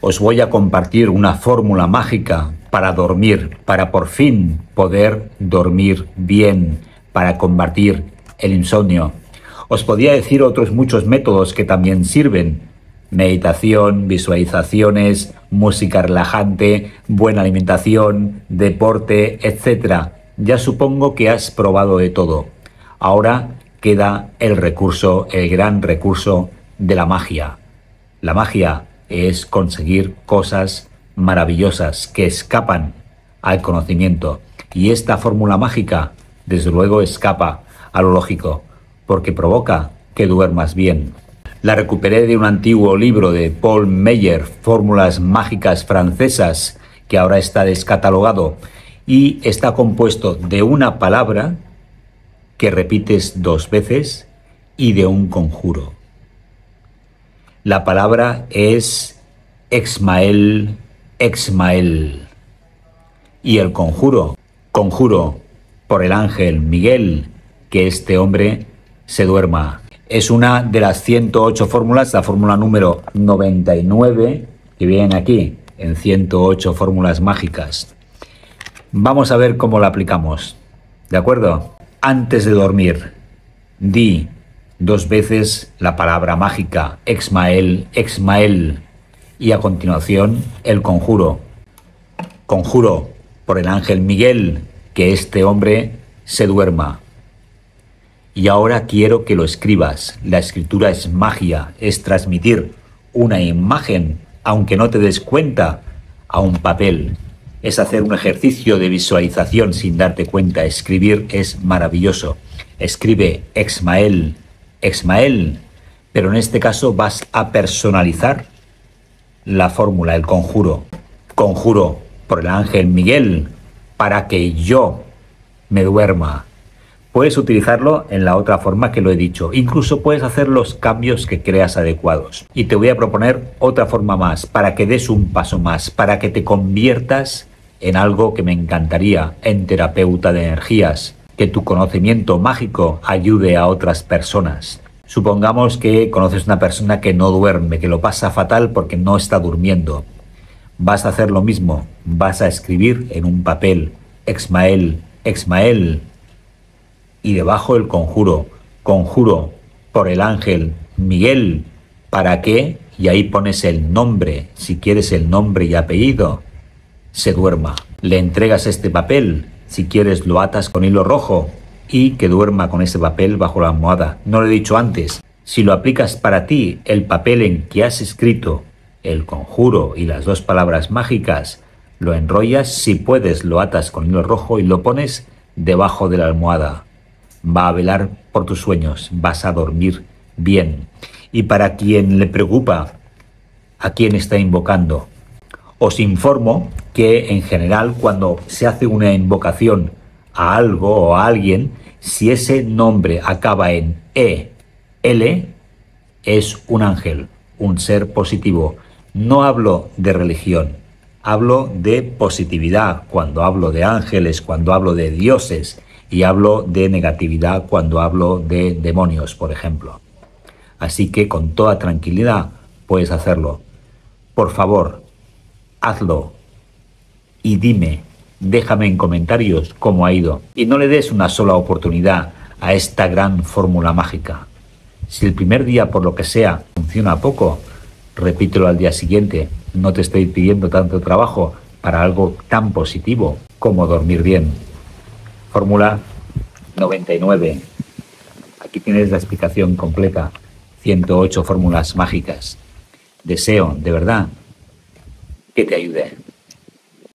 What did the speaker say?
os voy a compartir una fórmula mágica para dormir, para por fin poder dormir bien, para combatir el insomnio. Os podría decir otros muchos métodos que también sirven: meditación, visualizaciones, música relajante, buena alimentación, deporte, etc. Ya supongo que has probado de todo. Ahora queda el recurso, el gran recurso de la magia. La magia es conseguir cosas maravillosas que escapan al conocimiento. Y esta fórmula mágica, desde luego, escapa a lo lógico, porque provoca que duermas bien. La recuperé de un antiguo libro de Paul Meyer, Fórmulas Mágicas Francesas, que ahora está descatalogado, y está compuesto de una palabra que repites 2 veces y de un conjuro. La palabra es Exmael, Exmael. Y el conjuro, conjuro por el ángel Miguel, que este hombre se duerma. Es una de las 108 fórmulas, la fórmula número 99, que viene aquí, en 108 fórmulas mágicas. Vamos a ver cómo la aplicamos, ¿de acuerdo? Antes de dormir, di 2 veces la palabra mágica, Exmael, Exmael, y a continuación el conjuro. Conjuro por el ángel Miguel, que este hombre se duerma. Y ahora quiero que lo escribas. La escritura es magia, es transmitir una imagen, aunque no te des cuenta, a un papel. Es hacer un ejercicio de visualización sin darte cuenta. Escribir es maravilloso. Escribe Exmael, Exmael, pero en este caso vas a personalizar la fórmula, el conjuro. Conjuro por el ángel Miguel para que yo me duerma. Puedes utilizarlo en la otra forma que lo he dicho. Incluso puedes hacer los cambios que creas adecuados. Y te voy a proponer otra forma más, para que des un paso más, para que te conviertas en algo que me encantaría, en terapeuta de energías, que tu conocimiento mágico ayude a otras personas. Supongamos que conoces una persona que no duerme, que lo pasa fatal porque no está durmiendo. Vas a hacer lo mismo, vas a escribir en un papel Exmael, Exmael, y debajo el conjuro, conjuro por el ángel Miguel, ¿para qué? Y ahí pones el nombre, si quieres el nombre y apellido, se duerma. Le entregas este papel, si quieres lo atas con hilo rojo y que duerma con ese papel bajo la almohada. No lo he dicho antes, si lo aplicas para ti, el papel en que has escrito el conjuro y las 2 palabras mágicas, lo enrollas, si puedes lo atas con hilo rojo y lo pones debajo de la almohada. Va a velar por tus sueños, vas a dormir bien. Y para quien le preocupa a quién está invocando, os informo que en general cuando se hace una invocación a algo o a alguien, si ese nombre acaba en E-L, es un ángel, un ser positivo. No hablo de religión, hablo de positividad cuando hablo de ángeles, cuando hablo de dioses, y hablo de negatividad cuando hablo de demonios, por ejemplo. Así que con toda tranquilidad puedes hacerlo. Por favor, hazlo y dime, déjame en comentarios cómo ha ido. Y no le des una sola oportunidad a esta gran fórmula mágica. Si el primer día, por lo que sea, funciona poco, repítelo al día siguiente. No te estoy pidiendo tanto trabajo para algo tan positivo como dormir bien. Fórmula 99. Aquí tienes la explicación completa. 108 fórmulas mágicas. Deseo, de verdad, que te ayude.